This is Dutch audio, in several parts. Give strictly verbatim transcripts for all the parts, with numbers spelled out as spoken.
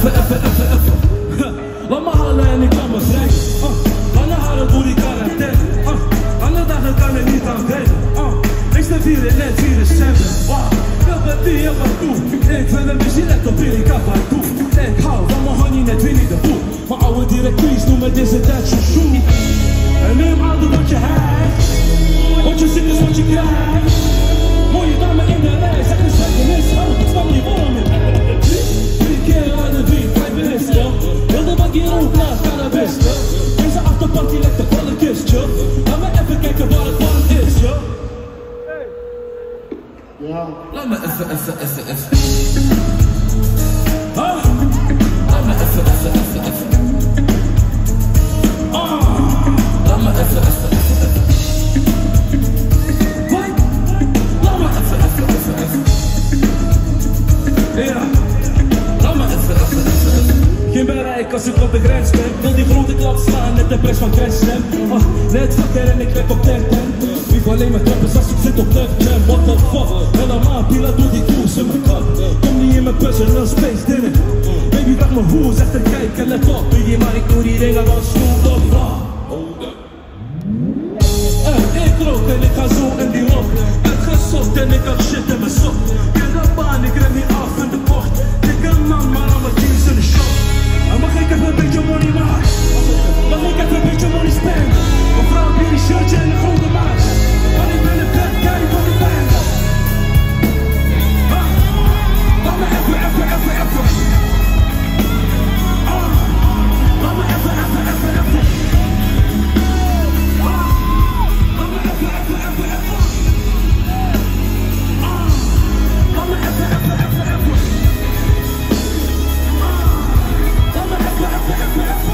even, even, even, even. Laat me halen en ik kan me brengen. Lange haren door die quarantaine. Alle dagen kan ik niet aan wennen. Ik sta vier en net vier december. Wil met die en wat doen. Ik wil een beetje let op in, ik heb wat doen. Ik hou van mijn honey net Winnie de Pooh. Mijn oude directrice noemt me dit en dat chouchou. En neem altijd wat je hebt. Wat je ziet is wat je krijgt. Mooie dame in de rij, zeg eens wat je mis. Ik snap niet waarom je. Drie keer aan de beat, vijf minuten. Heel de bak hier ook naar cannabis. Deze achterparty lijkt de volle kistje. Laat me even kijken waar het van is, yo. Ja. Laat me even, even, even, even. Ah. Laat me even, even, even, even. Ah. Laat me even, even, even, even. Wat? Laat me even, even, even, even. Ja. Laat me even, even, even, even. Geen bereik als ik op de grens ben. Wil die grote klap slaan, net de prijs van Grenslam. Ah, net wakker en ik lijk op ten ten. Lief alleen met trappers als ik zit op left jam. What the fuck? Helemaal pila doe die koers in mijn kap. Kom niet in mijn personal space dinner. Baby vraag me hoe, zeg er kijk en let op. Biggie maar ik doe die dingen wel snoep op. Eh, ik rook en ik ga zo in die rok. Ben gesopt en ik had shit in mijn sok. Ken de baan, ik ren niet af in de bocht. Dikke man, maar aan mijn jeans in de shop. En mag ik even een beetje money maken? Mag ik even een beetje money spenden? Een vrouw die een shirtje en een grote maat. Want ik ben een bad guy van de band. Ah, laat me even, even, even, even. Ah, laat me even, even, even, even. Ah, laat me even, even, even, even. Ah, laat me even, even, even, even. Laat me even, even, even, even.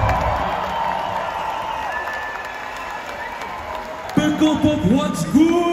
Pick up, what's good?